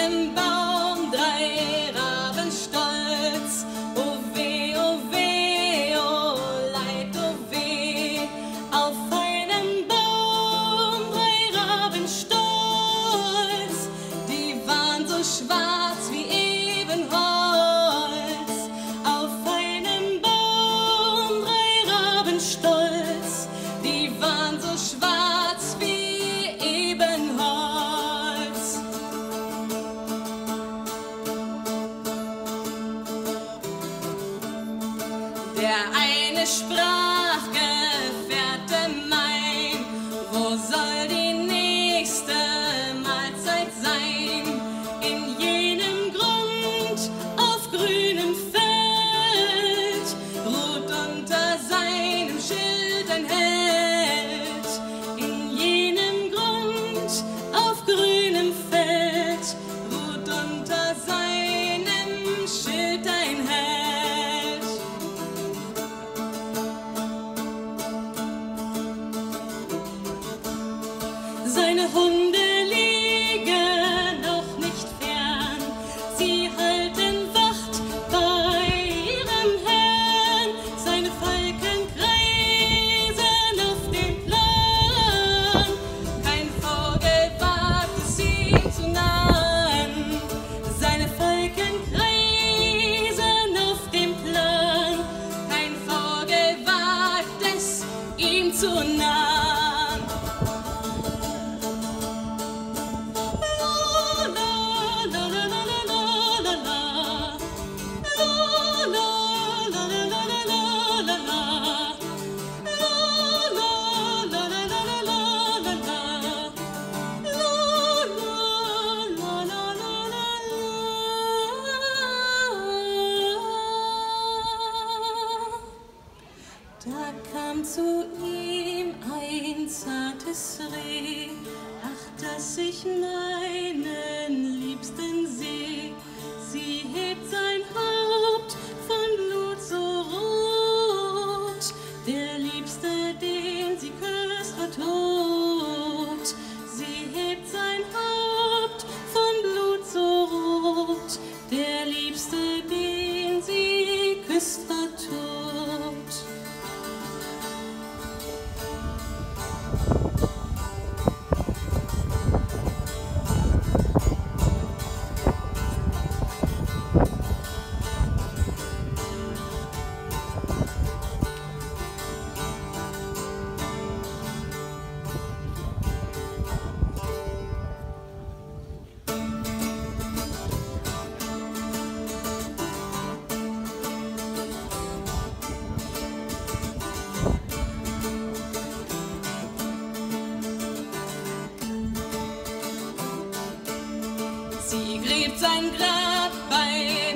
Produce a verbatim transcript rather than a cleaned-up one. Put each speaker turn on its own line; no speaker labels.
einem Baum drei Raben stolz. Oh weh, oh weh, oh Leid, oh weh. Auf einem Baum drei Raben stolz. Die waren so schwarz wie Ebenholz. Auf einem Baum drei Raben stolz. Die waren so schwarz wie Ebenholz. Der eine sprach, Gefährte mein, wo soll die nächste Mahlzeit sein? In jenem Grund auf grünem Feld ruht unter seinem Schild ein Held. In jenem Grund auf grünem Feld ruht unter seinem Schild ein Held. Seine Hunde liegen noch nicht fern, sie halten Wacht bei ihrem Herrn. Seine Falken kreisen auf dem Plan, kein Vogel wagt es ihm zu nahen. Seine Falken kreisen auf dem Plan, kein Vogel wagt es ihm zu nahen. Da kam zu ihm ein zartes Reh, ach, dass ich meinen Liebsten seh. Sie hebt sein Haupt von Blut so rot, der Liebste, den sie küsst, war tot. Sie hebt sein Haupt von Blut so rot, der Liebste, den sie küsst, war tot. Sie gräbt sein Grab bei